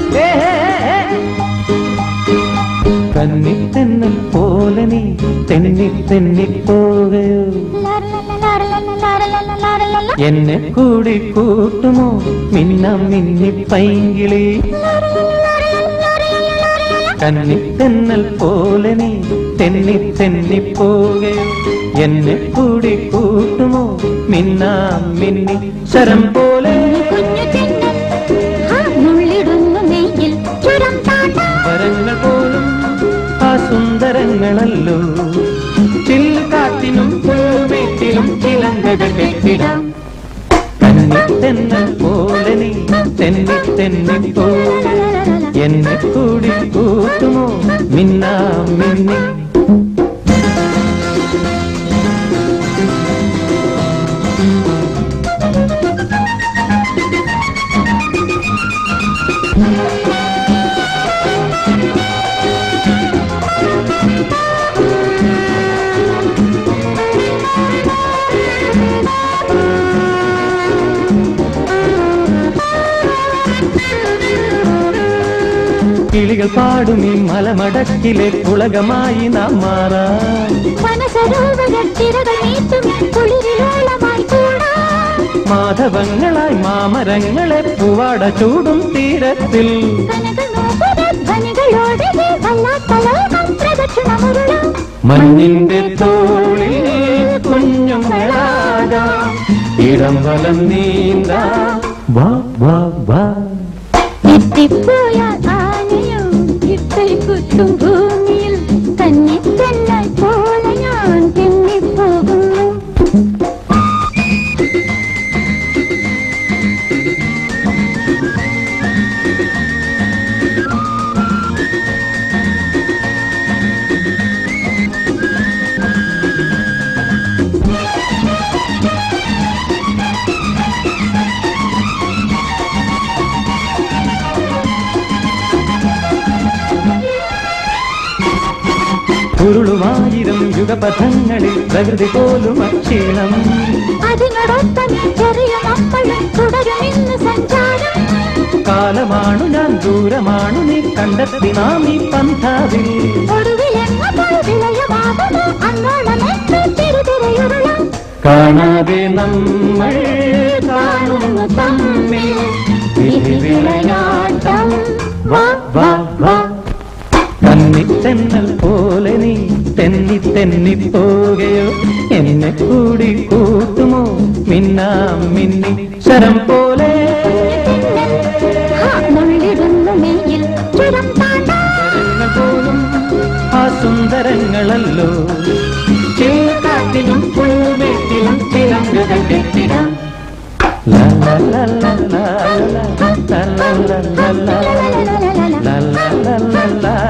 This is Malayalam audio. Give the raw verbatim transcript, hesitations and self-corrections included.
കന്നിത്തെന്നൽ പോലെ നീ തെന്നി തെന്നിപ്പോകയോ എന്നെ കൂടി കൂട്ടുമോ മിന്നം മിന്നി പൈങ്കിളി കന്നിത്തെന്നൽ പോലെ നീ തെന്നി തെന്നിപ്പോകയോ എന്നെ കൂടി കൂട്ടുമോ മിന്നാം മിന്നി ശരം പോലെ വരങ്ങൾ പോലും ആ സുന്ദരങ്ങളല്ലോ ചിൽക്കാറ്റിനും പൂമേറ്റിലും ചിലങ്കകൾ കെട്ടിടാം കന്നിത്തെന്നൽ പോലെ നീ തെന്നി തെന്നിപ്പോകയോ എന്നെ കൂടി കൂട്ടുമോ മിന്നാം മിന്നി കിളികൾ പാടും ഈ മലമടക്കിലെ പുളകമായി നാം മാറാം മാധവങ്ങളായി മാമരങ്ങളെ പൂവാട ചൂടും തീരത്തിൽ മഞ്ഞിന്റെ തോളിൽ കുഞ്ഞുങ്ങളാടാം ഇടം വലം നീന്താ വാ വാ വാ കുത്തും ഭൂമിയിൽ കന്നിത്തെന്നൽ പോലെ ഞാൻ തെന്നിപ്പോകുന്നു ഉരുളുമായിരം യുഗപഥങ്ങളിൽ പ്രകൃതി പോലും അക്ഷീണം അതിനോടൊപ്പം ചെറിയ മക്കളും തുടരുമിന്ന് സഞ്ചാരം കാലമാണു ഞാൻ ദൂരമാണു നീ കണ്ടെത്തി നാം ഈ പന്ഥാവിൽ കാണാതെ നമ്മൾ കാണുന്നു തമ്മിൽ വിളയാട്ടം വാ വാ വാ കന്നിത്തെന്നൽ പോലെ നീ തെന്നി തെന്നിപ്പോകയോ എന്നെ കൂടി കൂട്ടുമോ മിന്നാം മിന്നി ശരം പോലെ പോലും ആ സുന്ദരങ്ങളല്ലോ ചിൽക്കാറ്റിലും പൂമേറ്റിലും ചിലങ്കകൾ കെട്ടിടാം la la la la la la la la la la la la la la